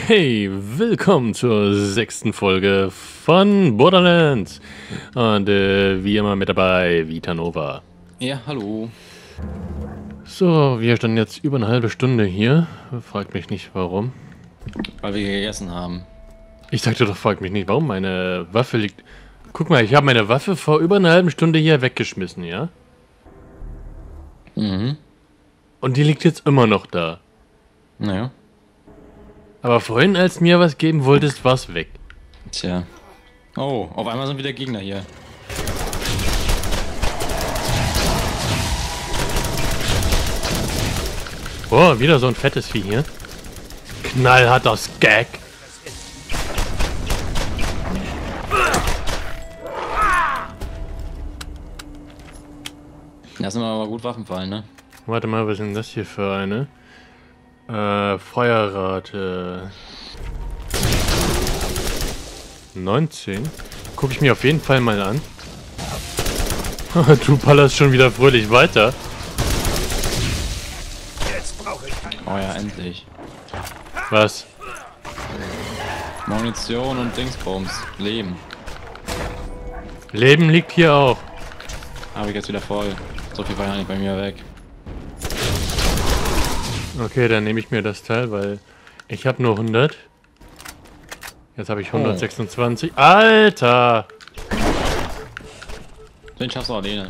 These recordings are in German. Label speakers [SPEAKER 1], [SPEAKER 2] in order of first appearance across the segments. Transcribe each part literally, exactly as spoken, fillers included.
[SPEAKER 1] Hey, willkommen zur sechsten Folge von Borderlands. Und äh, wie immer mit dabei, Vitanova.
[SPEAKER 2] Ja, hallo.
[SPEAKER 1] So, wir standen jetzt über eine halbe Stunde hier. Fragt mich nicht, warum.
[SPEAKER 2] Weil wir gegessen haben.
[SPEAKER 1] Ich sagte doch, fragt mich nicht, warum meine Waffe liegt... Guck mal, ich habe meine Waffe vor über einer halben Stunde hier weggeschmissen, ja?
[SPEAKER 2] Mhm.
[SPEAKER 1] Und die liegt jetzt immer noch da.
[SPEAKER 2] Naja.
[SPEAKER 1] Aber vorhin, als du mir was geben wolltest, war's weg.
[SPEAKER 2] Tja. Oh, auf einmal sind wieder Gegner hier.
[SPEAKER 1] Boah, wieder so ein fettes Vieh hier. Knallharter Skag.
[SPEAKER 2] Das sind aber gut Waffen fallen, ne?
[SPEAKER 1] Warte mal, was ist denn das hier für eine? Äh, Feuerrate. neunzehn. Guck ich mir auf jeden Fall mal an. Du ballerst schon wieder fröhlich weiter.
[SPEAKER 2] Oh ja, endlich.
[SPEAKER 1] Was?
[SPEAKER 2] Munition und Dingsbums. Leben.
[SPEAKER 1] Leben liegt hier auch.
[SPEAKER 2] Habe ich jetzt wieder voll. So viel war ja nicht bei mir weg.
[SPEAKER 1] Okay, dann nehme ich mir das Teil, weil ich habe nur hundert. Jetzt habe ich hundertsechsundzwanzig. Oh. Alter!
[SPEAKER 2] Den schaffst du alleine.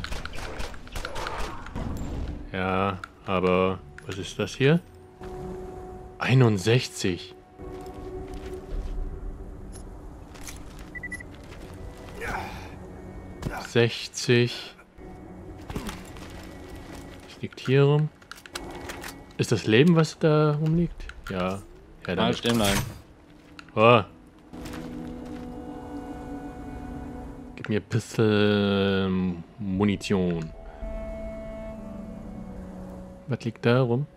[SPEAKER 1] Ja, aber was ist das hier? einundsechzig. sechzig. Was liegt hier rum? Ist das Leben, was da rumliegt? Ja. Ja,
[SPEAKER 2] Mal stehen bleiben.
[SPEAKER 1] Oh. Gib mir Pistol Munition. Was liegt da rum?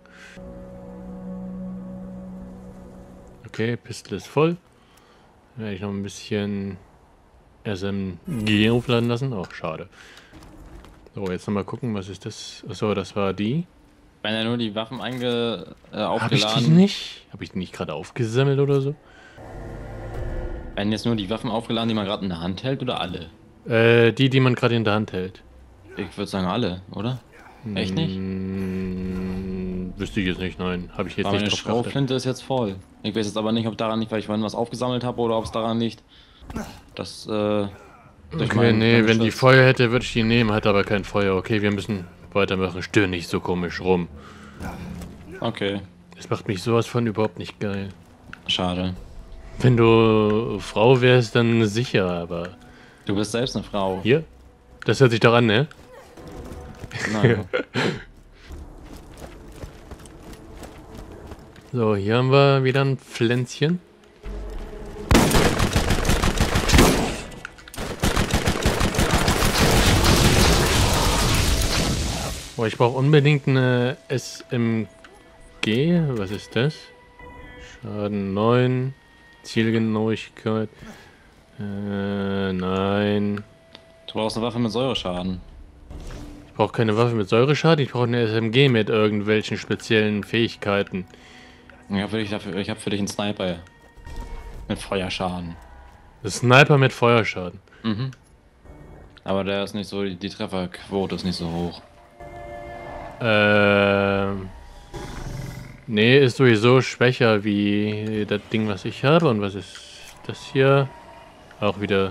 [SPEAKER 1] Okay, Pistol ist voll. Werde ich noch ein bisschen S M G aufladen lassen. Oh, schade. So, jetzt nochmal gucken, was ist das? Achso, das war die.
[SPEAKER 2] Wenn er nur die Waffen einge äh, aufgeladen...
[SPEAKER 1] Habe ich die nicht? Habe ich die nicht gerade aufgesammelt oder so?
[SPEAKER 2] Werden jetzt nur die Waffen aufgeladen, die man gerade in der Hand hält, oder alle?
[SPEAKER 1] Äh, die, die man gerade in der Hand hält.
[SPEAKER 2] Ich würde sagen alle, oder? Echt nicht?
[SPEAKER 1] Hm, wüsste ich jetzt nicht, nein. Habe ich jetzt
[SPEAKER 2] Aber
[SPEAKER 1] nicht
[SPEAKER 2] meine
[SPEAKER 1] drauf geachtet.
[SPEAKER 2] Schrotflinte ist jetzt voll. Ich weiß jetzt aber nicht, ob daran liegt, weil ich vorhin was aufgesammelt habe, oder ob es daran liegt, dass, äh... durch
[SPEAKER 1] Okay,
[SPEAKER 2] meinen-
[SPEAKER 1] nee,
[SPEAKER 2] meinen
[SPEAKER 1] wenn die
[SPEAKER 2] Schutz-
[SPEAKER 1] Feuer hätte, würde ich die nehmen, hat aber kein Feuer. Okay, wir müssen weitermachen. Stör nicht so komisch rum.
[SPEAKER 2] Okay,
[SPEAKER 1] Das macht mich sowas von überhaupt nicht geil.
[SPEAKER 2] schade.
[SPEAKER 1] Wenn du Frau wärst, dann sicher, aber...
[SPEAKER 2] Du bist selbst eine Frau.
[SPEAKER 1] Hier? Das hört sich doch an, ne?
[SPEAKER 2] Nein.
[SPEAKER 1] So, hier haben wir wieder ein Pflänzchen. Oh, ich brauche unbedingt eine S M G. Was ist das? Schaden neun. Zielgenauigkeit. Äh, nein.
[SPEAKER 2] Du brauchst eine Waffe mit Säureschaden.
[SPEAKER 1] Ich brauche keine Waffe mit Säureschaden. Ich brauche eine S M G mit irgendwelchen speziellen Fähigkeiten.
[SPEAKER 2] Ich habe für, dich dafür- ich hab für dich einen Sniper. Mit Feuerschaden.
[SPEAKER 1] Ein Sniper mit Feuerschaden.
[SPEAKER 2] Mhm. Aber der ist nicht so, die, die Trefferquote ist nicht so hoch.
[SPEAKER 1] Ähm. Nee, ist sowieso schwächer wie das Ding, was ich habe. Und was ist das hier? Auch wieder.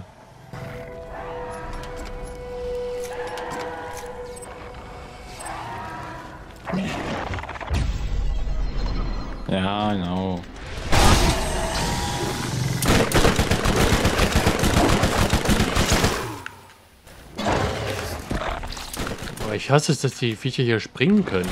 [SPEAKER 2] Ja, genau.
[SPEAKER 1] Aber ich hasse es, dass die Viecher hier springen können.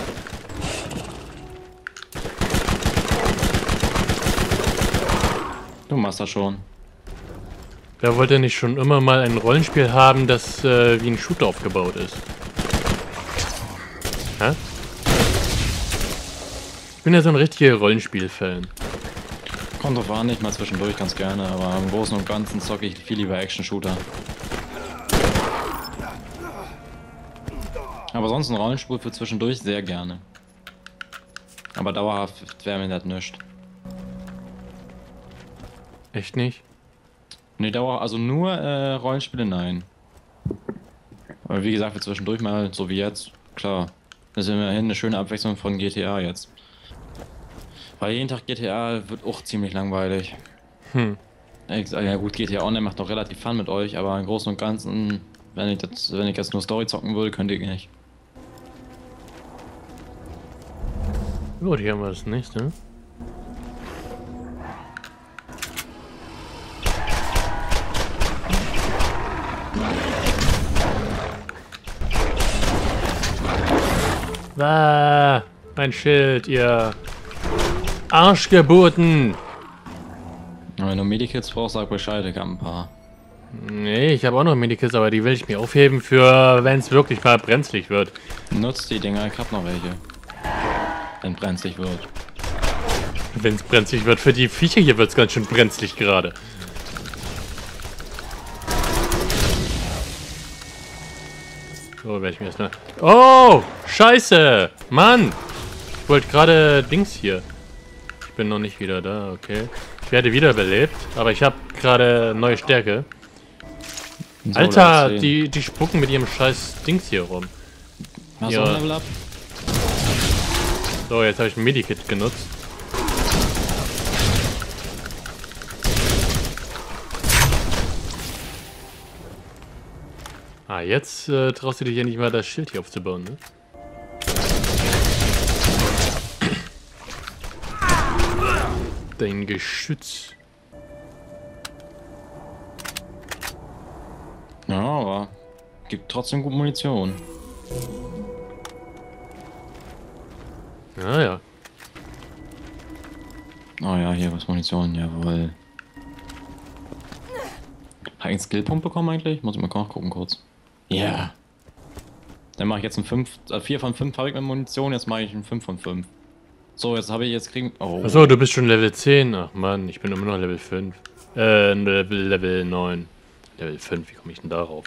[SPEAKER 2] Du machst das schon.
[SPEAKER 1] Wer wollte nicht schon immer mal ein Rollenspiel haben, das äh, wie ein Shooter aufgebaut ist? Hä? Ich bin ja so ein richtiger Rollenspiel-Fan.
[SPEAKER 2] Kommt drauf an, nicht mal zwischendurch ganz gerne, aber im Großen und Ganzen zocke ich viel lieber Action-Shooter. Aber sonst ein Rollenspiel für zwischendurch sehr gerne. Aber dauerhaft wäre mir das nichts.
[SPEAKER 1] Echt nicht?
[SPEAKER 2] Ne, Dauer, also nur äh, Rollenspiele, nein. Aber wie gesagt, wir zwischendurch mal, so wie jetzt, klar. Das ist immerhin eine schöne Abwechslung von G T A jetzt. Weil jeden Tag G T A wird auch ziemlich langweilig.
[SPEAKER 1] Hm.
[SPEAKER 2] Ich sag, ja gut, G T A Online macht doch relativ Fun mit euch, aber im Großen und Ganzen, wenn ich, das, wenn ich jetzt nur Story zocken würde, könnte ich nicht.
[SPEAKER 1] Gut, hier haben wir das nächste. Ah, mein Schild, ihr Arschgeburten!
[SPEAKER 2] Wenn du Medikits brauchst, sag Bescheid, ich hab ein paar.
[SPEAKER 1] Nee, ich habe auch noch Medikits, aber die will ich mir aufheben für, wenn es wirklich mal brenzlig wird.
[SPEAKER 2] Nutzt die Dinger, ich hab noch welche. Wenn brenzlig wird.
[SPEAKER 1] Wenn es brenzlig wird, für die Viecher hier wird es ganz schön brenzlig gerade. So, werde ich mir erstmal... Oh, scheiße! Mann! Ich wollte gerade Dings hier. Ich bin noch nicht wieder da, okay. Ich werde wiederbelebt, aber ich habe gerade neue Stärke.
[SPEAKER 2] So,
[SPEAKER 1] Alter, die, die spucken mit ihrem scheiß Dings hier rum.
[SPEAKER 2] Hast
[SPEAKER 1] Ja.
[SPEAKER 2] du ein Level up?
[SPEAKER 1] So, jetzt habe ich ein Medikit genutzt. Ah, jetzt äh, traust du dich ja nicht mal das Schild hier aufzubauen, ne? Dein Geschütz.
[SPEAKER 2] Ja, aber gibt trotzdem gut Munition.
[SPEAKER 1] Ah ja.
[SPEAKER 2] Oh ja, hier was Munition, jawohl. Habe ich einen Skillpunkt bekommen eigentlich? Muss ich mal nachgucken kurz. Ja. Yeah. Dann mache ich jetzt ein fünf, äh, vier von fünf habe ich mit Munition, jetzt mache ich ein fünf von fünf. So, jetzt habe ich jetzt kriegen. Oh.
[SPEAKER 1] Achso, du bist schon Level zehn. Ach man, ich bin immer noch Level fünf. Äh, Level, Level neun. Level fünf, wie komme ich denn darauf?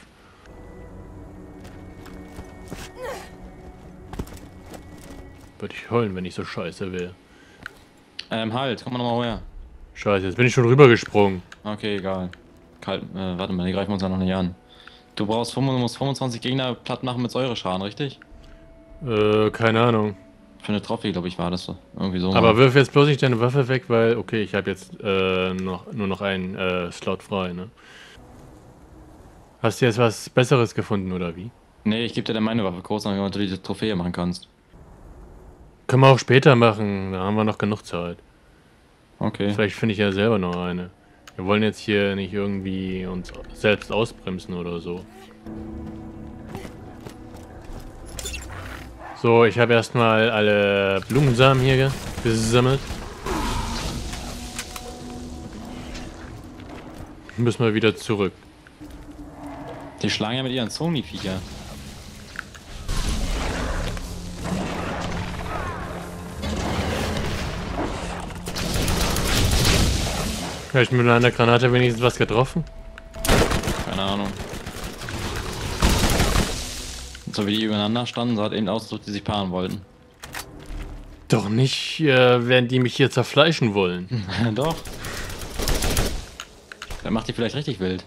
[SPEAKER 1] Würde ich heulen, wenn ich so scheiße wäre.
[SPEAKER 2] Ähm, halt, komm mal nochmal her.
[SPEAKER 1] Scheiße, jetzt bin ich schon rübergesprungen.
[SPEAKER 2] Okay, egal. Kalt, äh, warte mal, die greifen uns ja noch nicht an. Du brauchst fünfundzwanzig Gegner platt machen mit Säureschaden, richtig?
[SPEAKER 1] Äh, keine Ahnung.
[SPEAKER 2] Für eine Trophy, glaube ich, war das so. Irgendwie so.
[SPEAKER 1] Aber wirf jetzt bloß nicht deine Waffe weg, weil, okay, ich habe jetzt äh, noch, nur noch einen äh, Slot frei, ne? Hast du jetzt was Besseres gefunden, oder wie?
[SPEAKER 2] Nee, ich gebe dir dann meine Waffe kurz, damit du die Trophäe machen kannst.
[SPEAKER 1] Können wir auch später machen, da haben wir noch genug Zeit.
[SPEAKER 2] Okay.
[SPEAKER 1] Vielleicht finde ich ja selber noch eine. Wir wollen jetzt hier nicht irgendwie uns selbst ausbremsen oder so. So, ich habe erstmal alle Blumensamen hier gesammelt. Müssen wir wieder zurück.
[SPEAKER 2] Die schlagen ja mit ihren Sony-Viecher.
[SPEAKER 1] Habe ich mit einer Granate wenigstens was getroffen?
[SPEAKER 2] Keine Ahnung. So wie die übereinander standen, sah es eben aus, als ob die sich paaren wollten.
[SPEAKER 1] Doch nicht, äh, werden die mich hier zerfleischen wollen.
[SPEAKER 2] Doch. Dann macht die vielleicht richtig wild.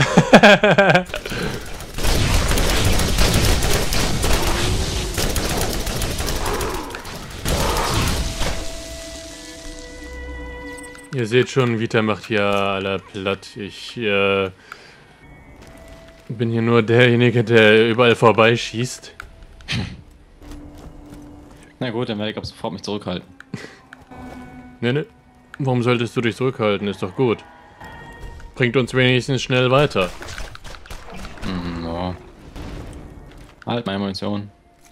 [SPEAKER 1] Ihr seht schon, Vita macht hier aller platt. Ich äh, bin hier nur derjenige, der überall vorbeischießt.
[SPEAKER 2] Na gut, dann werde ich ab sofort mich zurückhalten.
[SPEAKER 1] Ne, ne. Warum solltest du dich zurückhalten? Ist doch gut. Bringt uns wenigstens schnell weiter.
[SPEAKER 2] Hm, ja. Halt meine Munition.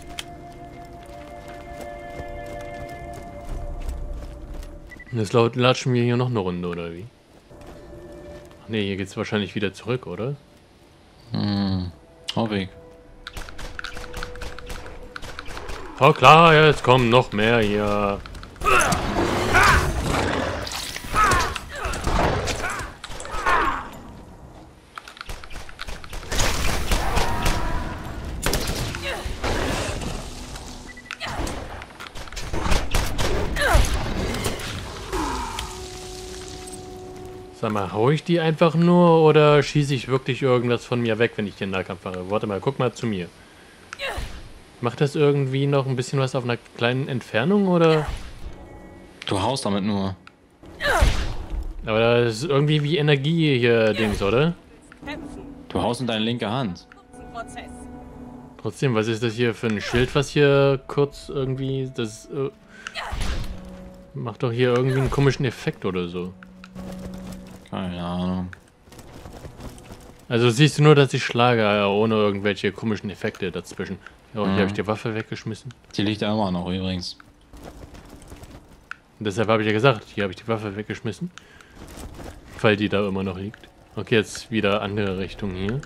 [SPEAKER 1] Jetzt laut latschen wir hier noch eine Runde, oder wie? Ach ne, hier geht's wahrscheinlich wieder zurück, oder?
[SPEAKER 2] Hm, hoffe ich.
[SPEAKER 1] Oh klar, jetzt kommen noch mehr hier. Sag mal, hau ich die einfach nur oder schieße ich wirklich irgendwas von mir weg, wenn ich den Nahkampf mache? Warte mal, guck mal zu mir. Macht das irgendwie noch ein bisschen was auf einer kleinen Entfernung oder?
[SPEAKER 2] Du haust damit nur.
[SPEAKER 1] Aber das ist irgendwie wie Energie hier Dings, oder?
[SPEAKER 2] Du haust in deine linke Hand.
[SPEAKER 1] Trotzdem, was ist das hier für ein Schild, was hier kurz irgendwie, das äh, macht doch hier irgendwie einen komischen Effekt oder so.
[SPEAKER 2] Keine Ahnung.
[SPEAKER 1] Also siehst du nur, dass ich schlage, ohne irgendwelche komischen Effekte dazwischen. Oh, hier
[SPEAKER 2] Mhm.
[SPEAKER 1] habe ich die Waffe weggeschmissen.
[SPEAKER 2] Die liegt ja immer noch übrigens.
[SPEAKER 1] Und deshalb habe ich ja gesagt, hier habe ich die Waffe weggeschmissen. Weil die da immer noch liegt. Okay, jetzt wieder andere Richtung hier.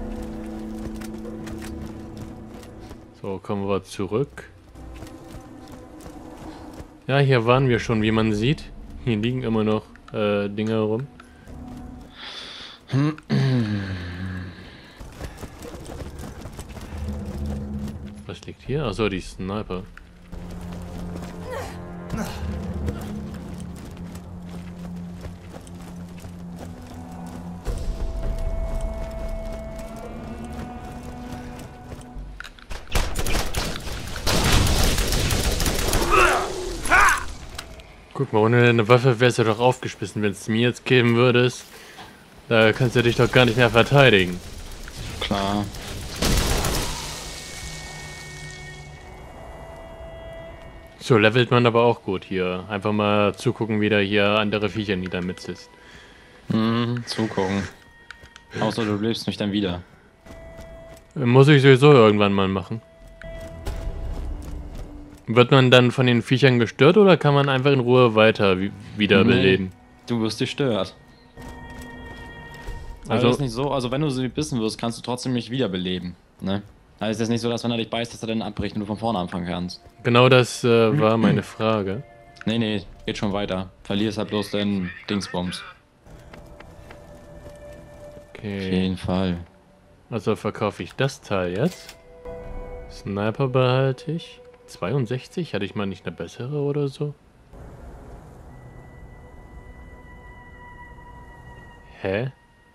[SPEAKER 1] So, kommen wir zurück. Ja, hier waren wir schon, wie man sieht. Hier liegen immer noch äh, Dinge rum. Was liegt hier? Achso, die Sniper. Guck mal, ohne eine Waffe wärst du doch aufgeschmissen, wenn es mir jetzt geben würdest. Da kannst du dich doch gar nicht mehr verteidigen.
[SPEAKER 2] Klar.
[SPEAKER 1] So levelt man aber auch gut hier. Einfach mal zugucken, wie da hier andere Viecher niedermetzelst.
[SPEAKER 2] Mhm, zugucken. Außer du lebst mich dann wieder.
[SPEAKER 1] Muss ich sowieso irgendwann mal machen. Wird man dann von den Viechern gestört oder kann man einfach in Ruhe weiter wi- wiederbeleben?
[SPEAKER 2] Du wirst gestört. Also
[SPEAKER 1] Also-
[SPEAKER 2] das ist nicht so, also wenn du sie bissen wirst, kannst du trotzdem nicht wiederbeleben. Ne? Also es ist nicht so, dass wenn er dich beißt, dass er dann abbricht und du von vorne anfangen kannst.
[SPEAKER 1] Genau das äh, war meine Frage.
[SPEAKER 2] Nee, nee, geht schon weiter. Verlierst halt bloß deinen Dingsbums. Auf
[SPEAKER 1] Okay.
[SPEAKER 2] jeden Fall.
[SPEAKER 1] Also verkaufe ich das Teil jetzt. Sniper behalte ich. zweiundsechzig? Hatte ich mal nicht eine bessere oder so? Hä?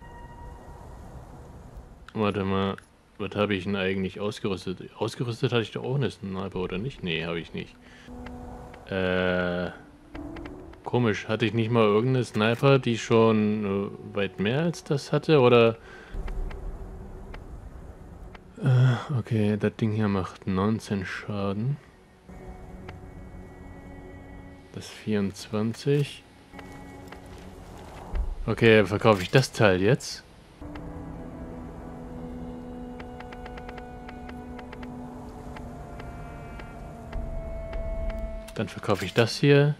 [SPEAKER 1] Warte mal. Was habe ich denn eigentlich ausgerüstet? Ausgerüstet hatte ich doch auch eine Sniper, oder nicht? Nee, habe ich nicht. Äh... Komisch. Hatte ich nicht mal irgendeine Sniper, die schon äh, weit mehr als das hatte? Oder... Äh, okay, das Ding hier macht neunzehn Schaden. Das vierundzwanzig. Okay, verkaufe ich das Teil jetzt. Dann verkaufe ich das hier.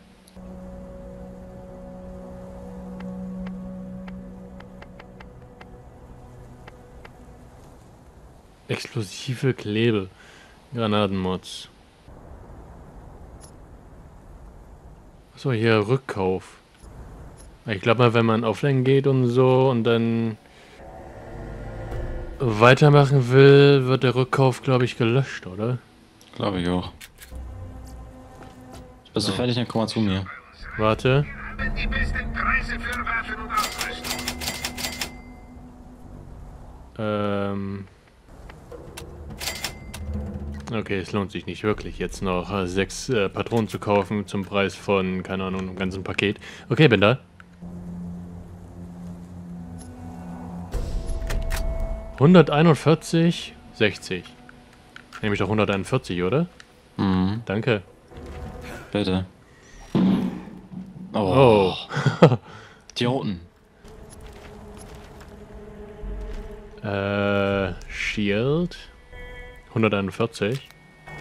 [SPEAKER 1] Explosive Klebe. Granatenmods. So, hier Rückkauf. Ich glaube mal, wenn man offline geht und so und dann weitermachen will, wird der Rückkauf, glaube ich, gelöscht, oder?
[SPEAKER 2] Glaube ich auch. Bist du
[SPEAKER 1] Ja.
[SPEAKER 2] fertig, dann komm mal zu mir.
[SPEAKER 1] Warte.
[SPEAKER 3] Die besten Preise für Waffen und Ausrüstung.
[SPEAKER 1] Ähm. Okay, es lohnt sich nicht wirklich, jetzt noch äh, sechs äh, Patronen zu kaufen zum Preis von, keine Ahnung, einem ganzen Paket. Okay, bin da. hunderteinundvierzig, sechzig. Nehme ich doch hunderteinundvierzig, oder?
[SPEAKER 2] Mhm,
[SPEAKER 1] Danke.
[SPEAKER 2] bitte.
[SPEAKER 1] Oh.
[SPEAKER 2] Idioten.
[SPEAKER 1] Äh, Shield. hunderteinundvierzig.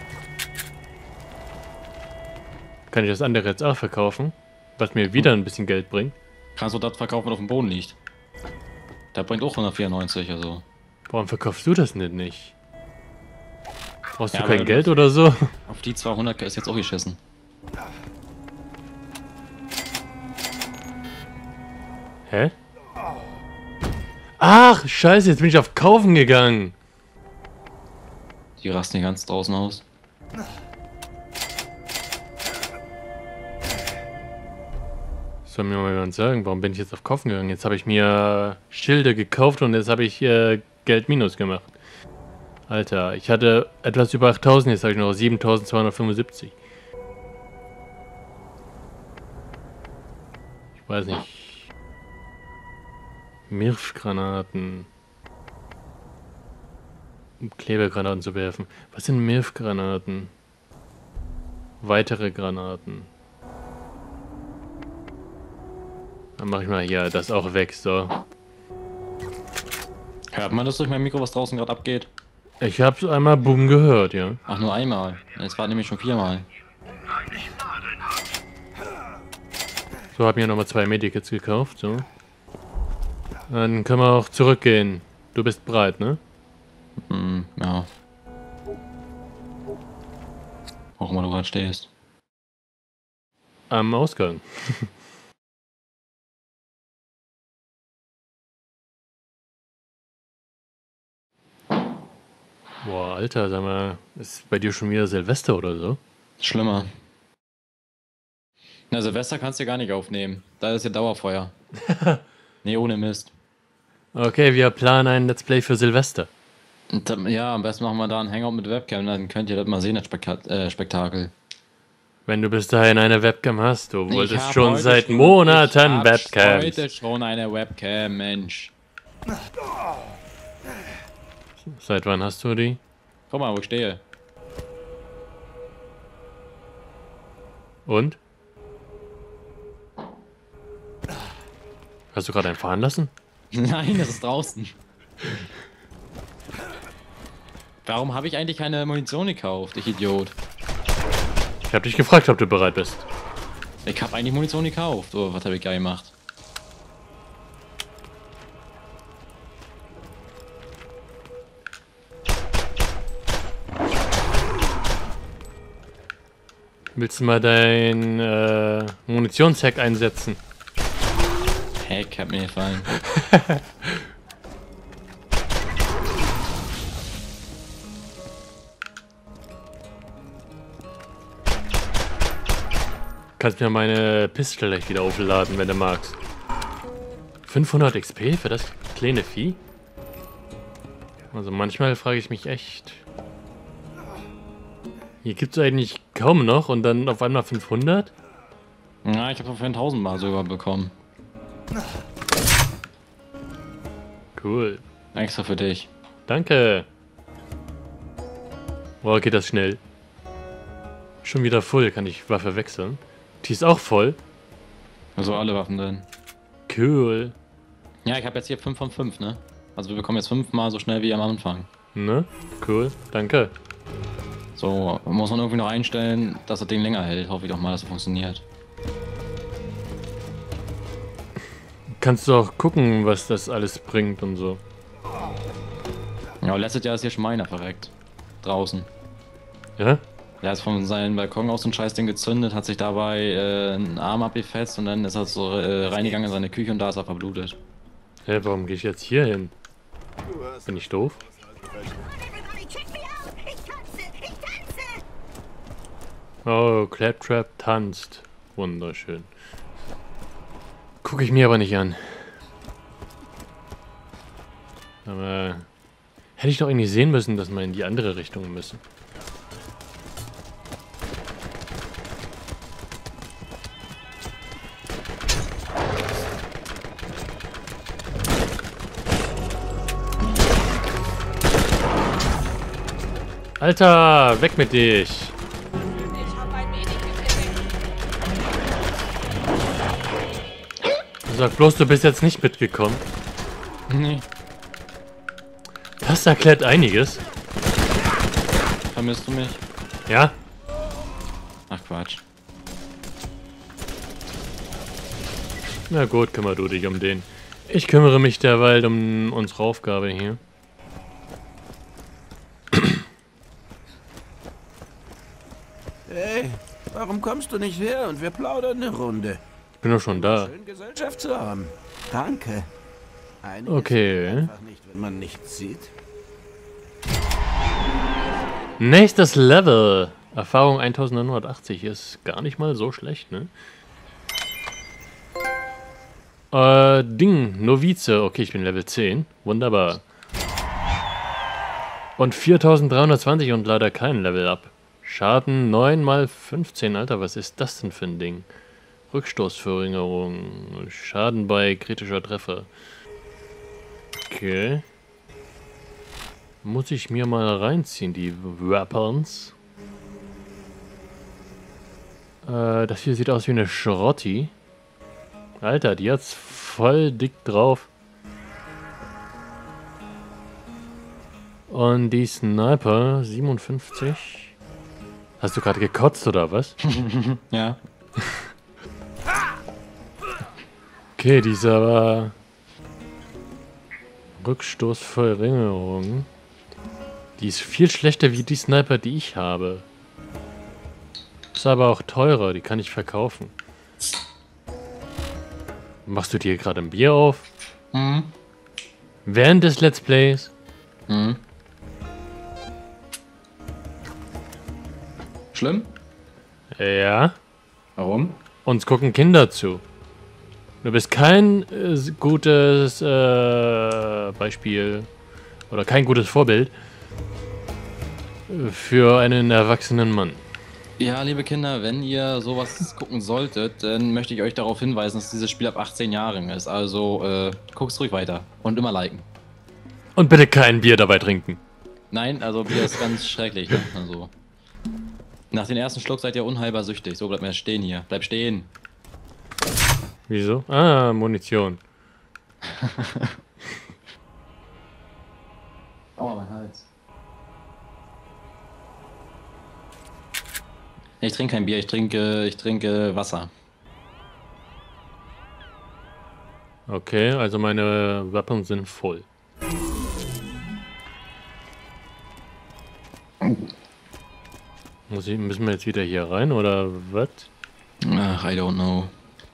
[SPEAKER 1] Kann ich das andere jetzt auch verkaufen? Was mir wieder ein bisschen Geld bringt.
[SPEAKER 2] Kannst du das verkaufen, was auf dem Boden liegt? Der bringt auch hundertvierundneunzig, also.
[SPEAKER 1] Warum verkaufst du das denn nicht? Brauchst
[SPEAKER 2] Ja,
[SPEAKER 1] du kein
[SPEAKER 2] weil-
[SPEAKER 1] Geld oder so?
[SPEAKER 2] Auf die zweihundert ist jetzt auch geschissen.
[SPEAKER 1] Hä? Ach, scheiße, jetzt bin ich auf Kaufen gegangen.
[SPEAKER 2] Die rasten hier ganz draußen aus.
[SPEAKER 1] soll mir mal jemand sagen, warum bin ich jetzt auf Kaufen gegangen? Jetzt habe ich mir Schilde gekauft und jetzt habe ich äh, Geld minus gemacht. Alter, ich hatte etwas über achttausend, jetzt habe ich noch siebentausendzweihundertfünfundsiebzig. Ich weiß nicht. Mirfgranaten. Um Klebegranaten zu werfen. Was sind Mirfgranaten? Weitere Granaten. Dann mache ich mal hier das auch weg, so.
[SPEAKER 2] Hört man das durch mein Mikro, was draußen gerade abgeht?
[SPEAKER 1] Ich hab's einmal Boom gehört, ja.
[SPEAKER 2] Ach, nur einmal. Es war nämlich schon viermal.
[SPEAKER 1] So, hab mir nochmal zwei Medikits gekauft, so. Dann können wir auch zurückgehen. Du bist bereit, ne?
[SPEAKER 2] Hm, ja. Auch immer du gerade stehst.
[SPEAKER 1] Am Ausgang. Boah, Alter, sag mal, ist bei dir schon wieder Silvester oder so?
[SPEAKER 2] Schlimmer. Na, Silvester kannst du gar nicht aufnehmen. Da ist ja Dauerfeuer. Nee, ohne Mist.
[SPEAKER 1] Okay, wir planen ein Let's Play für Silvester.
[SPEAKER 2] Und dann, ja, am besten machen wir da einen Hangout mit Webcam, dann könnt ihr das mal sehen, das Spekta äh, Spektakel.
[SPEAKER 1] Wenn du bis dahin eine Webcam hast, du
[SPEAKER 2] Ich
[SPEAKER 1] wolltest
[SPEAKER 2] hab
[SPEAKER 1] schon
[SPEAKER 2] heute
[SPEAKER 1] seit
[SPEAKER 2] schon-
[SPEAKER 1] Monaten
[SPEAKER 2] ich hab
[SPEAKER 1] Webcams.
[SPEAKER 2] heute schon eine Webcam, Mensch.
[SPEAKER 1] Seit wann hast du die?
[SPEAKER 2] Guck mal, wo ich stehe.
[SPEAKER 1] Und? Hast du gerade einen fahren lassen?
[SPEAKER 2] Nein, das ist draußen. Warum habe ich eigentlich keine Munition gekauft, ich Idiot?
[SPEAKER 1] Ich habe dich gefragt, ob du bereit bist.
[SPEAKER 2] Ich habe eigentlich Munition gekauft. Oh, was habe ich geil gemacht?
[SPEAKER 1] Willst du mal dein äh, Munitionshack einsetzen?
[SPEAKER 2] Heck, hat mir gefallen.
[SPEAKER 1] Kannst mir meine Pistole gleich wieder aufladen, wenn du magst. fünfhundert X P für das kleine Vieh? Also manchmal frage ich mich echt. Hier gibt es eigentlich kaum noch und dann auf einmal fünfhundert?
[SPEAKER 2] Ja, ich habe vorhin tausend Mal sogar bekommen.
[SPEAKER 1] Cool.
[SPEAKER 2] Extra für dich.
[SPEAKER 1] Danke. Boah, geht das schnell. Schon wieder voll, kann ich Waffe wechseln. Die ist auch voll.
[SPEAKER 2] Also alle Waffen drin.
[SPEAKER 1] Cool.
[SPEAKER 2] Ja, ich habe jetzt hier fünf von fünf, ne? Also wir bekommen jetzt fünfmal so schnell wie am Anfang.
[SPEAKER 1] Ne? Cool. Danke.
[SPEAKER 2] So, muss man irgendwie noch einstellen, dass das Ding länger hält. Hoffe ich doch mal, dass es funktioniert.
[SPEAKER 1] Kannst du auch gucken, was das alles bringt und so.
[SPEAKER 2] Ja, letztes Jahr ist hier schon meiner verreckt. Draußen.
[SPEAKER 1] Ja?
[SPEAKER 2] Der ist von seinem Balkon aus so ein Scheißding gezündet, hat sich dabei äh, einen Arm abgefetzt und dann ist er so äh, reingegangen in seine Küche und da ist er verblutet.
[SPEAKER 1] Hä, warum gehe ich jetzt hier hin? Bin ich doof? Oh, Claptrap tanzt. Wunderschön. Gucke ich mir aber nicht an. Aber hätte ich doch eigentlich sehen müssen, dass wir in die andere Richtung müssen. Alter, weg mit dich!
[SPEAKER 4] Ich hab ein Medikament.
[SPEAKER 1] Sag bloß, du bist jetzt nicht mitgekommen.
[SPEAKER 2] Nee.
[SPEAKER 1] Das erklärt einiges.
[SPEAKER 2] Vermisst du mich?
[SPEAKER 1] Ja?
[SPEAKER 2] Ach Quatsch.
[SPEAKER 1] Na gut, kümmere du dich um den. Ich kümmere mich derweil um unsere Aufgabe hier.
[SPEAKER 5] Hey, warum kommst du nicht her und wir plaudern eine Runde?
[SPEAKER 1] Ich bin doch schon da.
[SPEAKER 5] Schön Gesellschaft zu haben. Danke. Einiges
[SPEAKER 1] Okay.
[SPEAKER 5] geht einfach nicht, wenn man nichts sieht.
[SPEAKER 1] Nächstes Level. Erfahrung eintausendneunhundertachtzig ist gar nicht mal so schlecht, ne? Äh, Ding, Novize. Okay, ich bin Level zehn. Wunderbar. Und viertausenddreihundertzwanzig und leider kein Level up. Schaden neun mal fünfzehn. Alter, was ist das denn für ein Ding? Rückstoßverringerung. Schaden bei kritischer Treffer. Okay. Muss ich mir mal reinziehen, die Weapons. Äh, das hier sieht aus wie eine Schrotti. Alter, die hat's voll dick drauf. Und die Sniper, siebenundfünfzig. Hast du gerade gekotzt oder was?
[SPEAKER 2] Ja.
[SPEAKER 1] Okay, dieser Rückstoßverringerung. Die ist viel schlechter wie die Sniper, die ich habe. Ist aber auch teurer, die kann ich verkaufen. Machst du dir gerade ein Bier auf?
[SPEAKER 2] Mhm.
[SPEAKER 1] Während des Let's Plays?
[SPEAKER 2] Mhm. Schlimm?
[SPEAKER 1] Ja.
[SPEAKER 2] Warum?
[SPEAKER 1] Uns gucken Kinder zu. Du bist kein äh, gutes äh, Beispiel oder kein gutes Vorbild für einen erwachsenen Mann.
[SPEAKER 2] Ja, liebe Kinder, wenn ihr sowas gucken solltet, dann möchte ich euch darauf hinweisen, dass dieses Spiel ab achtzehn Jahren ist. Also äh, guckt's ruhig weiter und immer liken.
[SPEAKER 1] Und bitte kein Bier dabei trinken.
[SPEAKER 2] Nein, also Bier ist ganz schrecklich. Ne? Also, nach dem ersten Schluck seid ihr unheilbar süchtig. So, bleibt mir stehen hier. Bleib stehen.
[SPEAKER 1] Wieso? Ah, Munition.
[SPEAKER 2] Aua, mein Hals. Ich trinke kein Bier, ich trinke, ich trinke Wasser.
[SPEAKER 1] Okay, also meine Wappen sind voll. Muss ich, müssen wir jetzt wieder hier rein oder was?
[SPEAKER 2] Ach, I don't know.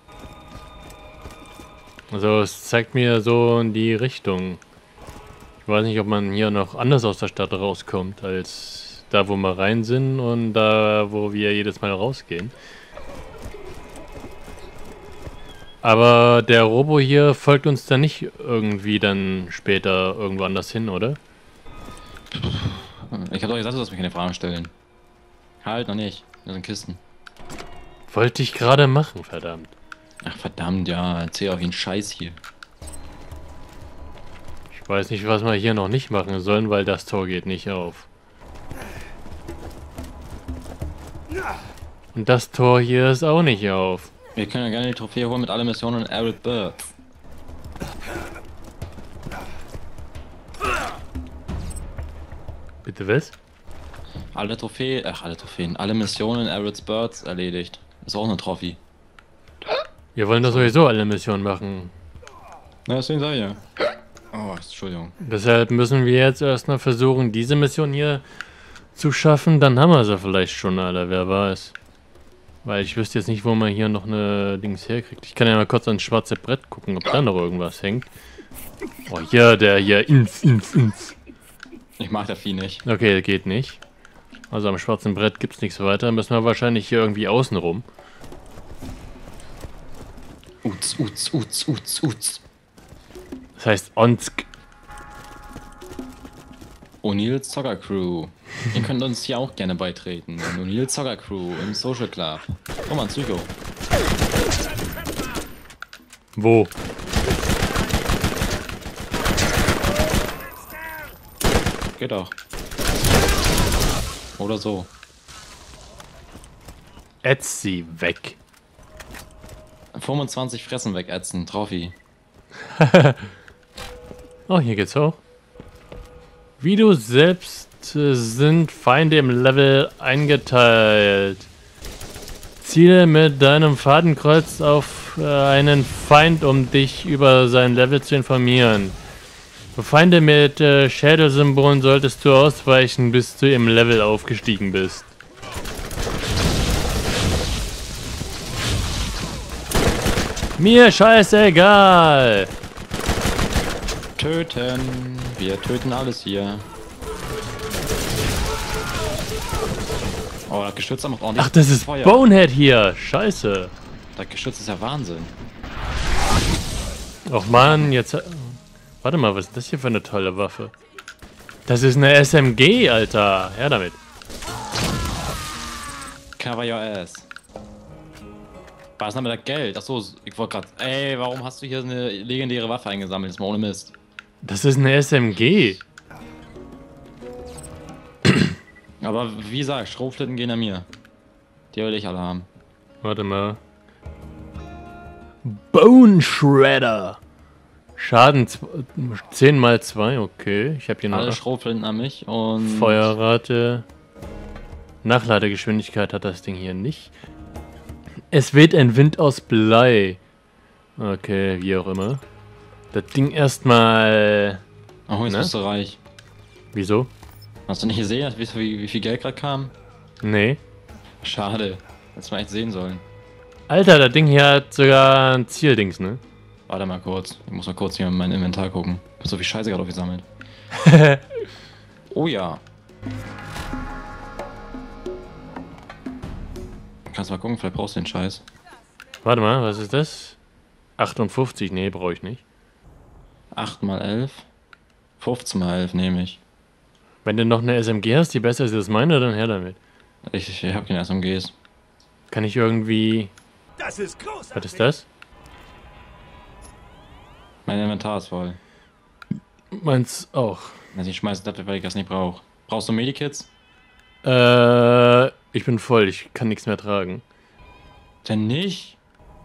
[SPEAKER 1] Also es zeigt mir so in die Richtung. Ich weiß nicht, ob man hier noch anders aus der Stadt rauskommt, als da, wo wir rein sind und da, wo wir jedes Mal rausgehen. Aber der Robo hier folgt uns dann nicht irgendwie dann später irgendwo anders hin, oder?
[SPEAKER 2] Ich hab doch gesagt, du sollst mir keine Fragen stellen. Halt, noch nicht. Das sind Kisten.
[SPEAKER 1] Wollte ich gerade machen, verdammt.
[SPEAKER 2] Ach verdammt, ja, erzähl auch wie ein Scheiß hier.
[SPEAKER 1] Ich weiß nicht, was wir hier noch nicht machen sollen, weil das Tor geht nicht auf. Und das Tor hier ist auch nicht auf.
[SPEAKER 2] Wir können ja gerne die Trophäe holen mit allen Missionen in Arid Bird.
[SPEAKER 1] Bitte was?
[SPEAKER 2] Alle Trophäen, ach alle Trophäen, alle Missionen in Arid Birds erledigt. Ist auch eine Trophy.
[SPEAKER 1] Wir wollen doch sowieso alle Missionen machen.
[SPEAKER 2] Na, deswegen sag ich ja. Oh, Entschuldigung.
[SPEAKER 1] Deshalb müssen wir jetzt erstmal versuchen, diese Mission hier zu schaffen. Dann haben wir sie vielleicht schon alle, wer weiß. Weil ich wüsste jetzt nicht, wo man hier noch eine Dings herkriegt. Ich kann ja mal kurz ans schwarze Brett gucken, ob da noch irgendwas hängt. Oh, hier, der hier. Ins, ins, ins.
[SPEAKER 2] Ich mag das Vieh nicht.
[SPEAKER 1] Okay, geht nicht. Also am schwarzen Brett gibt es nichts weiter. Müssen wir wahrscheinlich hier irgendwie außen rum.
[SPEAKER 2] Uts, uts, uts, uts, uts.
[SPEAKER 1] Das heißt Onsk.
[SPEAKER 2] O'Neill Zocker Crew. Ihr könnt uns hier auch gerne beitreten. O'Neill Zocker Crew im Social Club. Komm mal, Psycho.
[SPEAKER 1] Wo?
[SPEAKER 2] Geht doch. Oder so.
[SPEAKER 1] Ätz sie weg.
[SPEAKER 2] fünfundzwanzig Fressen wegätzen, Trophy.
[SPEAKER 1] Oh, hier geht's hoch. Wie du selbst äh, sind Feinde im Level eingeteilt. Ziele mit deinem Fadenkreuz auf äh, einen Feind, um dich über sein Level zu informieren. Für Feinde mit äh, Schädelsymbolen solltest du ausweichen, bis du im Level aufgestiegen bist. Mir scheißegal!
[SPEAKER 2] Töten. Wir töten alles hier. Oh, das Geschütz macht ordentlich
[SPEAKER 1] Ach, das ist
[SPEAKER 2] Feuer.
[SPEAKER 1] Bonehead hier! Scheiße!
[SPEAKER 2] Das Geschütz ist ja Wahnsinn.
[SPEAKER 1] Och man, jetzt... Warte mal, was ist das hier für eine tolle Waffe? Das ist eine S M G, Alter. Her damit.
[SPEAKER 2] Cover your ass. Was ist denn mit der Geld? Achso, ich wollte gerade... Ey, warum hast du hier eine legendäre Waffe eingesammelt? Jetzt mal ohne Mist.
[SPEAKER 1] Das ist eine S M G.
[SPEAKER 2] Aber wie gesagt, Schrotflinten gehen an mir. Die will ich alle haben.
[SPEAKER 1] Warte mal. Bone Shredder. Schaden zehn mal zwei, okay. Ich habe hier noch
[SPEAKER 2] Alle
[SPEAKER 1] acht.
[SPEAKER 2] Schrotflinten an mich und...
[SPEAKER 1] Feuerrate. Nachladegeschwindigkeit hat das Ding hier nicht. Es weht ein Wind aus Blei. Okay, wie auch immer. Das Ding erstmal...
[SPEAKER 2] Oh, jetzt
[SPEAKER 1] Ne?
[SPEAKER 2] bist du reich.
[SPEAKER 1] Wieso?
[SPEAKER 2] Hast du nicht gesehen, wie, wie, wie viel Geld gerade kam?
[SPEAKER 1] Nee.
[SPEAKER 2] Schade. Hättest du mal echt sehen sollen.
[SPEAKER 1] Alter, das Ding hier hat sogar ein Zieldings, ne?
[SPEAKER 2] Warte mal kurz. Ich muss mal kurz hier in mein Inventar gucken. Ich hab so viel Scheiße gerade aufgesammelt. Oh ja. Kannst mal gucken, vielleicht brauchst du den Scheiß.
[SPEAKER 1] Warte mal, was ist das? achtundfünfzig, nee, brauche ich nicht.
[SPEAKER 2] acht mal elf. fünfzehn mal elf nehme ich.
[SPEAKER 1] Wenn du noch eine S M G hast, die besser ist als meine, dann her damit.
[SPEAKER 2] Ich, ich hab keine S M Gs.
[SPEAKER 1] Kann ich irgendwie...
[SPEAKER 5] Das ist großartig.
[SPEAKER 1] Was ist das?
[SPEAKER 2] Mein Inventar ist voll.
[SPEAKER 1] Meins auch.
[SPEAKER 2] Also ich schmeiße das, weil ich das nicht brauche. Brauchst du Medikits?
[SPEAKER 1] Äh, ich bin voll, ich kann nichts mehr tragen.
[SPEAKER 2] Denn nicht?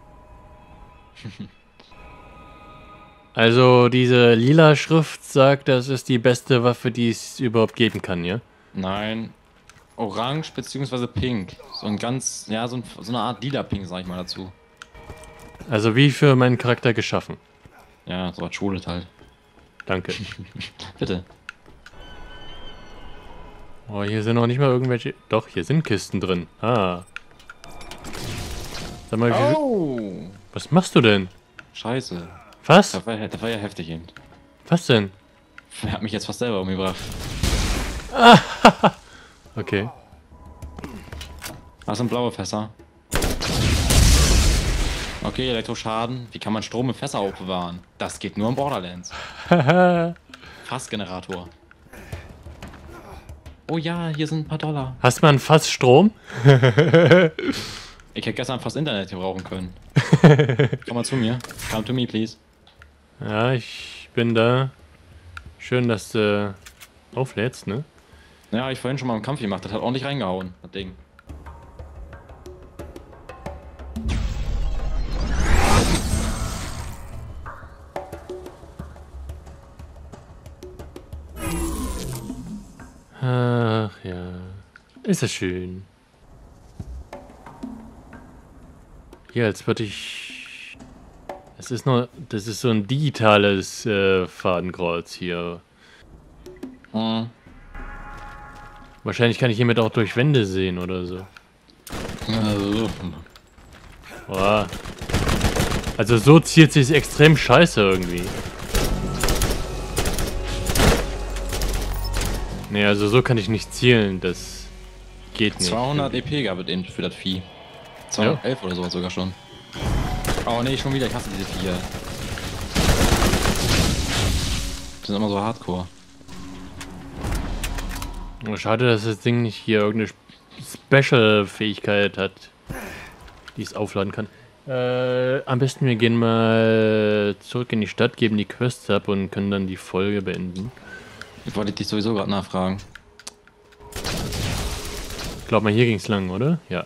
[SPEAKER 1] Also diese lila Schrift sagt, das ist die beste Waffe, die es überhaupt geben kann, ja?
[SPEAKER 2] Nein. Orange beziehungsweise pink. So ein ganz, ja, so, ein, so eine Art lila Pink, sag ich mal dazu.
[SPEAKER 1] Also wie für meinen Charakter geschaffen.
[SPEAKER 2] Ja, so was Schule halt.
[SPEAKER 1] Danke.
[SPEAKER 2] Bitte.
[SPEAKER 1] Oh, hier sind noch nicht mal irgendwelche... Doch, hier sind Kisten drin. Ah. Sag mal, wie...
[SPEAKER 2] Oh!
[SPEAKER 1] Was machst du denn?
[SPEAKER 2] Scheiße.
[SPEAKER 1] Was?
[SPEAKER 2] Das war, das war ja heftig eben.
[SPEAKER 1] Was denn?
[SPEAKER 2] Er hat mich jetzt fast selber umgebracht.
[SPEAKER 1] Okay.
[SPEAKER 2] Was sind blaue Fässer? Okay, Elektroschaden. Wie kann man Strom in Fässer aufbewahren? Das geht nur im Borderlands. Fassgenerator. Oh ja, hier sind ein paar Dollar.
[SPEAKER 1] Hast du mal ein Fass Strom?
[SPEAKER 2] Ich hätte gestern fast Internet gebrauchen können. Komm mal zu mir. Come to me, please.
[SPEAKER 1] Ja, ich bin da. Schön, dass du auflädst, ne?
[SPEAKER 2] Ja, ich vorhin schon mal im Kampf gemacht. Das hat ordentlich reingehauen, das Ding.
[SPEAKER 1] Ach ja. Ist das schön. Ja, als würde ich... Das ist nur... Das ist so ein digitales äh, Fadenkreuz hier.
[SPEAKER 2] Hm.
[SPEAKER 1] Wahrscheinlich kann ich hiermit auch durch Wände sehen oder so.
[SPEAKER 2] Also,
[SPEAKER 1] Boah. Also so zielt sich extrem scheiße irgendwie. Nee, also so kann ich nicht zielen, das geht nicht.
[SPEAKER 2] zweihundert E P gab es eben für das Vieh. zweihundertelf oder sowas sogar schon. Oh nee, schon wieder, ich hasse diese Viecher. Die sind immer so hardcore.
[SPEAKER 1] Oh, schade, dass das Ding nicht hier irgendeine Special-Fähigkeit hat, die es aufladen kann. Äh, am besten wir gehen mal zurück in die Stadt, geben die Quests ab und können dann die Folge beenden.
[SPEAKER 2] Ich wollte dich sowieso gerade nachfragen.
[SPEAKER 1] Ich glaube mal, hier ging's lang, oder? Ja.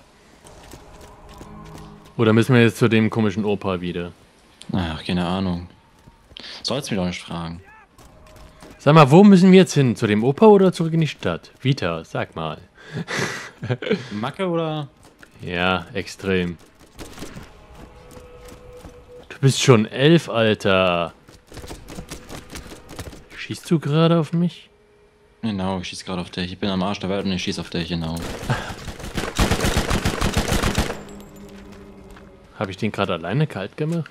[SPEAKER 1] Oder müssen wir jetzt zu dem komischen Opa wieder?
[SPEAKER 2] Ach, keine Ahnung. Sollst mich doch nicht fragen.
[SPEAKER 1] Sag mal, wo müssen wir jetzt hin? Zu dem Opa oder zurück in die Stadt? Vita, sag mal.
[SPEAKER 2] Macke oder?
[SPEAKER 1] Ja, extrem. Du bist schon elf, Alter. Schießt du gerade auf mich?
[SPEAKER 2] Genau, ich schieß gerade auf dich. Ich bin am Arsch der Welt und ich schieß auf dich, genau.
[SPEAKER 1] Habe ich den gerade alleine kalt gemacht?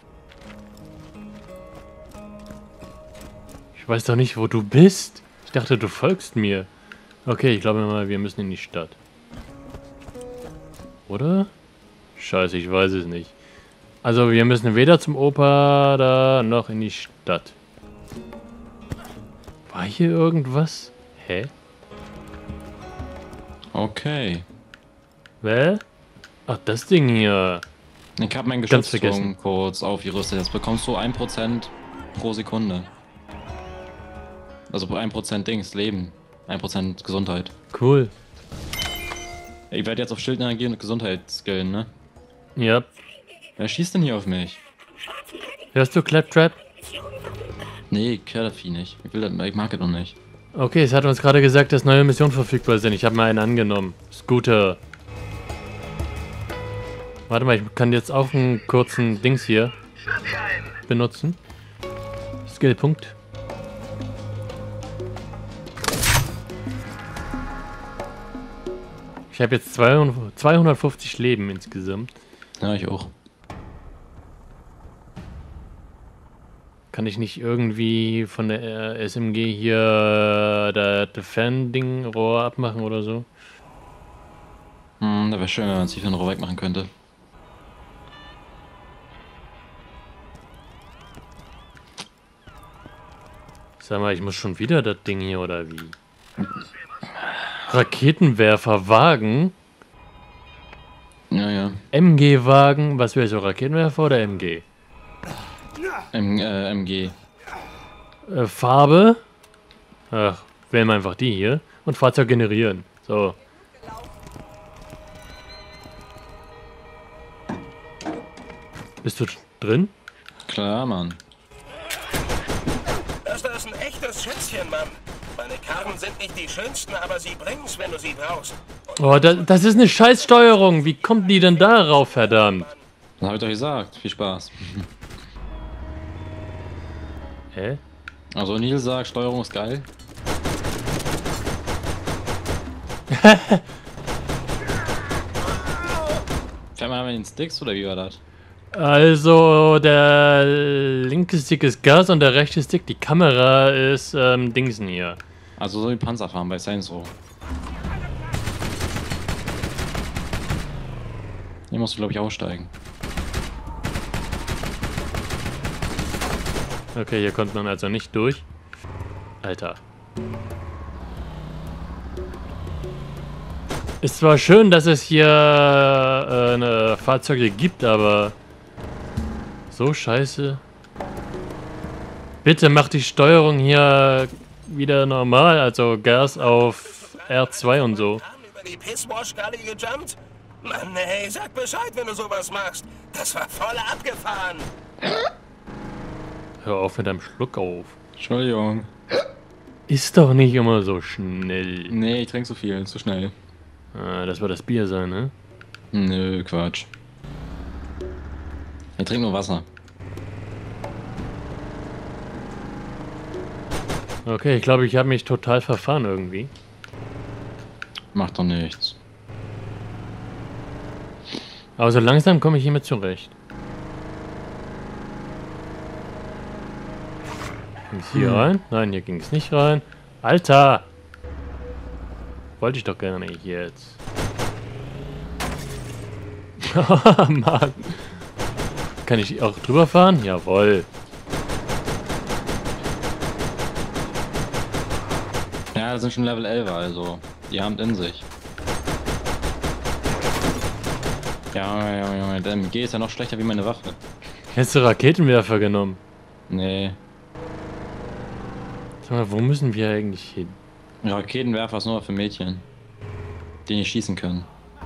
[SPEAKER 1] Ich weiß doch nicht, wo du bist. Ich dachte, du folgst mir. Okay, ich glaube mal, wir müssen in die Stadt. Oder? Scheiße, ich weiß es nicht. Also wir müssen weder zum Opa da noch in die Stadt. War hier irgendwas? Hä?
[SPEAKER 2] Okay.
[SPEAKER 1] Wer? Ach, das Ding hier.
[SPEAKER 2] Ich habe meinen
[SPEAKER 1] Ganz vergessen.
[SPEAKER 2] Geschützturm kurz aufgerüstet. Jetzt bekommst du ein Prozent pro Sekunde. Also ein Prozent Dings, Leben. ein Prozent Gesundheit.
[SPEAKER 1] Cool.
[SPEAKER 2] Ich werde jetzt auf Schildenergie und Gesundheit skillen, ne?
[SPEAKER 1] Ja.
[SPEAKER 2] Wer schießt denn hier auf mich?
[SPEAKER 1] Hörst du Claptrap?
[SPEAKER 2] Nee, ich kenn das Vieh nicht. Ich, will das, ich mag es noch nicht.
[SPEAKER 1] Okay, es hat uns gerade gesagt, dass neue Missionen verfügbar sind. Ich habe mal einen angenommen. Scooter. Warte mal, ich kann jetzt auch einen kurzen Dings hier benutzen. Skillpunkt. Ich habe jetzt zweihundertfünfzig Leben insgesamt.
[SPEAKER 2] Ja, ich auch.
[SPEAKER 1] Kann ich nicht irgendwie von der äh, S M G hier äh, das Fern-Ding-Rohr abmachen oder so?
[SPEAKER 2] Hm, da wäre schön, wenn man es hier von Rohr wegmachen könnte.
[SPEAKER 1] Sag mal, ich muss schon wieder das Ding hier oder wie? Raketenwerferwagen?
[SPEAKER 2] Ja, ja.
[SPEAKER 1] M G-Wagen? Was wäre so, Raketenwerfer oder M G?
[SPEAKER 2] M äh, M G.
[SPEAKER 1] Äh, Farbe? Ach, wählen wir einfach die hier. Und Fahrzeug generieren. So. Bist du drin?
[SPEAKER 2] Klar, Mann.
[SPEAKER 3] Das da ist ein echtes Schätzchen, Mann. Meine Karren sind nicht die schönsten, aber sie bringen's, wenn du sie brauchst.
[SPEAKER 1] Oh, das, das ist eine Scheißsteuerung. Wie kommt die denn darauf, verdammt?
[SPEAKER 2] Das habe ich doch gesagt. Viel Spaß.
[SPEAKER 1] Hä?
[SPEAKER 2] Also Neil sagt, Steuerung ist geil. Fährt man mit den Sticks oder wie war das?
[SPEAKER 1] Also, der linke Stick ist Gas und der rechte Stick, die Kamera ist ähm, Dingsen hier.
[SPEAKER 2] Also so wie Panzer fahren bei Saints Row. Hier musst du, glaube ich, aussteigen.
[SPEAKER 1] Okay, hier kommt man also nicht durch. Alter. Ist zwar schön, dass es hier äh, eine Fahrzeuge gibt, aber so scheiße. Bitte mach die Steuerung hier wieder normal, also Gas auf R zwei und so.
[SPEAKER 3] Über die Pisswash-Galle gejumpt? Mann, ey, sag Bescheid, wenn du sowas machst. Das war voll abgefahren.
[SPEAKER 1] Hör auf mit deinem Schluck auf.
[SPEAKER 2] Entschuldigung.
[SPEAKER 1] Ist doch nicht immer so schnell.
[SPEAKER 2] Nee, ich trinke so viel, zu schnell.
[SPEAKER 1] Ah, das wird das Bier sein, ne?
[SPEAKER 2] Nö, Quatsch. Ich trinke nur Wasser.
[SPEAKER 1] Okay, ich glaube, ich habe mich total verfahren irgendwie.
[SPEAKER 2] Macht doch nichts.
[SPEAKER 1] Aber so langsam komme ich hiermit zurecht. Ging's hier
[SPEAKER 2] Hm.
[SPEAKER 1] rein? Nein, hier ging es nicht rein. Alter! Wollte ich doch gar nicht jetzt. Mann. Kann ich auch drüber fahren? Jawohl.
[SPEAKER 2] Ja, das sind schon Level elf, also. Die haben in sich. Ja, ja, ja, der M G ist ja noch schlechter wie meine Waffe.
[SPEAKER 1] Hättest du Raketenwerfer genommen?
[SPEAKER 2] Nee.
[SPEAKER 1] Sag mal, wo müssen wir eigentlich hin?
[SPEAKER 2] Raketenwerfer ist nur für Mädchen, die nicht schießen können.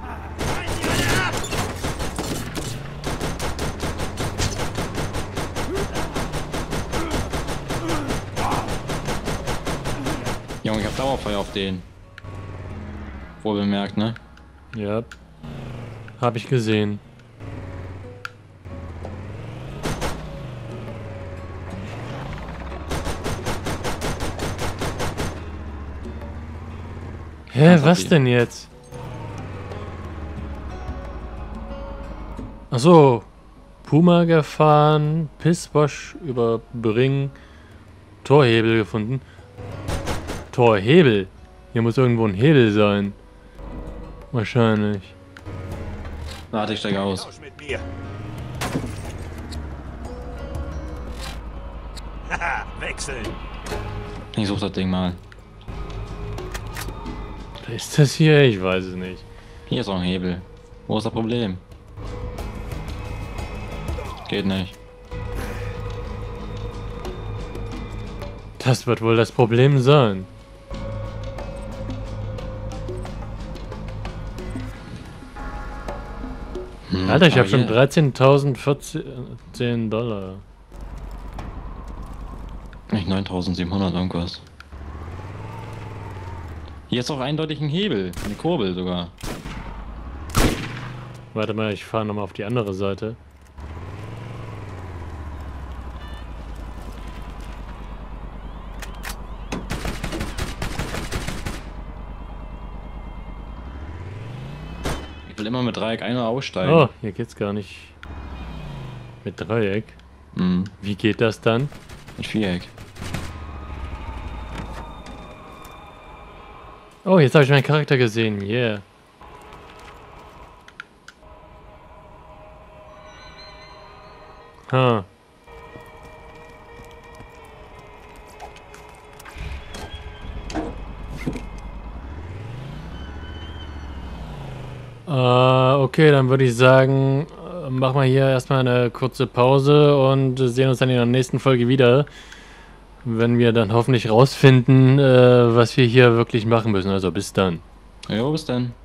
[SPEAKER 2] Junge, ich hab Dauerfeuer auf den. Wohl bemerkt, ne?
[SPEAKER 1] Ja. Hab ich gesehen. Hä, was denn jetzt? Ach so, Puma gefahren, Pisswash überbringen, Torhebel gefunden. Torhebel? Hier muss irgendwo ein Hebel sein. Wahrscheinlich.
[SPEAKER 2] Warte, ich steige aus.
[SPEAKER 3] Tausch mit mir. Haha, wechseln.
[SPEAKER 2] Ich such das Ding mal.
[SPEAKER 1] Was ist das hier? Ich weiß es nicht.
[SPEAKER 2] Hier ist auch ein Hebel. Wo ist das Problem? Geht nicht.
[SPEAKER 1] Das wird wohl das Problem sein.
[SPEAKER 2] Hm,
[SPEAKER 1] Alter, ich
[SPEAKER 2] aber
[SPEAKER 1] habe schon
[SPEAKER 2] hier-
[SPEAKER 1] dreizehntausend vierzehn Dollar.
[SPEAKER 2] Nicht neuntausendsiebenhundert irgendwas. Hier ist auch eindeutig ein Hebel. Eine Kurbel sogar.
[SPEAKER 1] Warte mal, ich fahre nochmal auf die andere Seite.
[SPEAKER 2] Ich will immer mit Dreieck ein- oder aussteigen.
[SPEAKER 1] Oh, hier geht's gar nicht. Mit Dreieck.
[SPEAKER 2] Hm,
[SPEAKER 1] Wie geht das dann?
[SPEAKER 2] mit Viereck.
[SPEAKER 1] Oh, jetzt habe ich meinen Charakter gesehen. Yeah. Ha. Äh, okay, dann würde ich sagen, äh, machen wir hier erstmal eine kurze Pause und sehen uns dann in der nächsten Folge wieder, wenn wir dann hoffentlich rausfinden, äh, was wir hier wirklich machen müssen. Also bis dann.
[SPEAKER 2] Jo, bis dann.